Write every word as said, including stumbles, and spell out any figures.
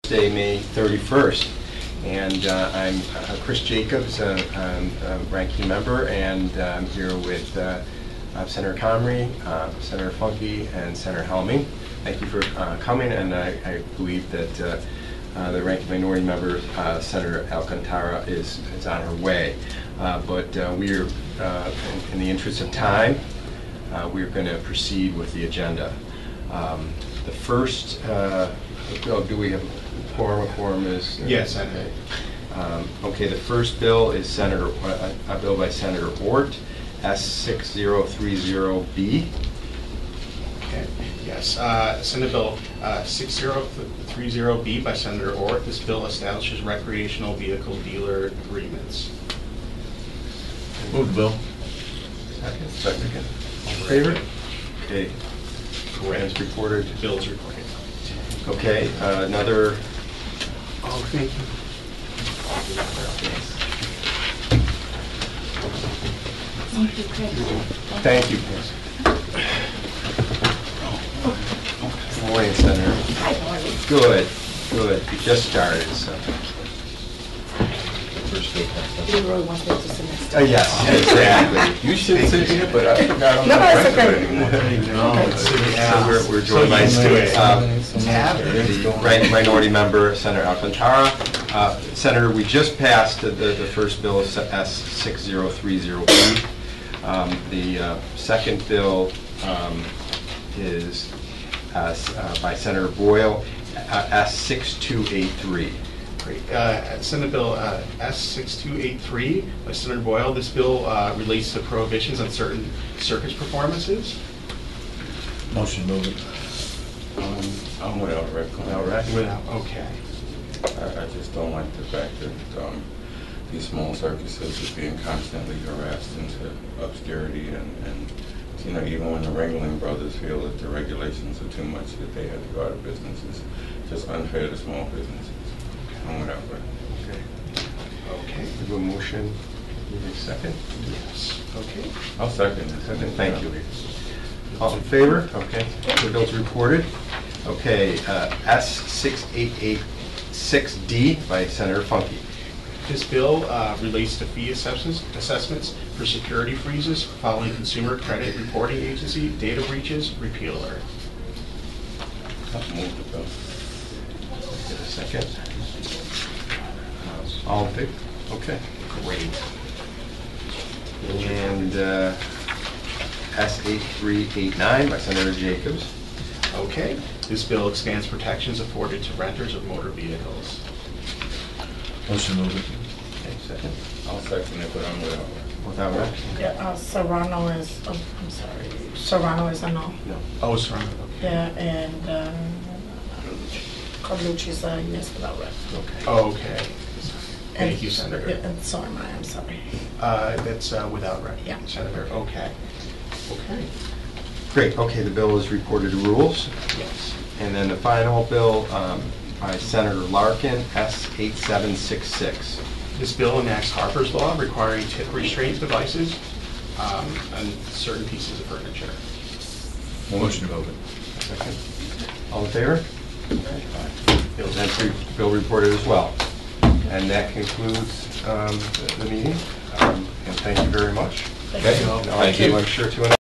Thursday, May thirty-first. And uh, I'm uh, Chris Jacobs, uh, I'm a ranking member, and uh, I'm here with uh, uh, Senator Comrie, uh, Senator Funke, and Senator Helming. Thank you for uh, coming, and I, I believe that uh, uh, the ranking minority member, uh, Senator Alcantara, is, is on her way. Uh, but uh, we're, uh, in, in the interest of time, uh, we're going to proceed with the agenda. Um, the first, uh, oh, do we have a quorum? A quorum is? Uh, yes, okay. Um, okay, the first bill is Senator, uh, a bill by Senator Ort, S six zero three zero B. Okay. Yes, uh, Senate Bill uh, six zero three zero B by Senator Ort. This bill establishes recreational vehicle dealer agreements. Move the bill. Second. Second. All in favor? Okay. As reported. Bills reported. Okay, uh, another. Oh, thank you. Thank you. Good morning, Senator. Hi, morning. Good, good. You just started, so. You really want me to sit Uh, yes, exactly. You should sit here, but I forgot I'm No, not it's okay. anymore. No, So we're, we're joined by uh, the ranking minority member, Senator Alcantara. Uh, Senator, we just passed the, the, the first bill, S six zero three zero B. Um, the uh, second bill um, is uh, uh, by Senator Boyle, uh, S six two eight three. Great. Uh, Senate Bill uh, S six two eight three by Senator Boyle. This bill uh, relates to prohibitions on certain circus performances. Motion move it. Um, I'm without rec. Without rec? Without, okay. I, I just don't like the fact that um, these small circuses are being constantly harassed into obscurity, and, and you know, even when the Ringling Brothers feel that the regulations are too much, that they have to go out of business, it's just unfair to small businesses. I'm without rec. Okay. Okay. We have a motion. Need a second? Yes. Okay. I'll second it. Second, thank you. All in favor? Okay. The bill's reported. Okay, uh, S six eight eight six D by Senator Funke. This bill uh, relates to fee assessments, assessments for security freezes following Consumer Credit Reporting Agency data breaches repeal alert. I'll move the bill. Get a second. All in favor? Okay. Great. And uh, S eight three eight nine by Senator Jacobs. Okay. This bill expands protections afforded to renters of motor vehicles. Motion move it. Okay, second. I'll second it, but I'm without rec. Without rec? Yeah, uh, Serrano is, oh, I'm sorry, Serrano is a no. No. Oh, sorry. Okay. Yeah, and um, Carlucci's a yes without rec. Okay. Okay. Thank And- you, Senator. yeah, And so am I, I'm sorry. Uh, that's uh, without rec. Yeah. Senator. Okay. Okay. Great. Okay, the bill is reported to rules. Yes. And then the final bill um, by Senator Larkin, S eight seven six six. This bill enacts Harper's Law requiring tip restraint devices um, on certain pieces of furniture. Motion move it. Second. All in favor? Okay. That's re- bill reported as well. And that concludes um, the, the meeting. Um, and thank you very much. Thank Okay. you. And Thank you. I'm sure to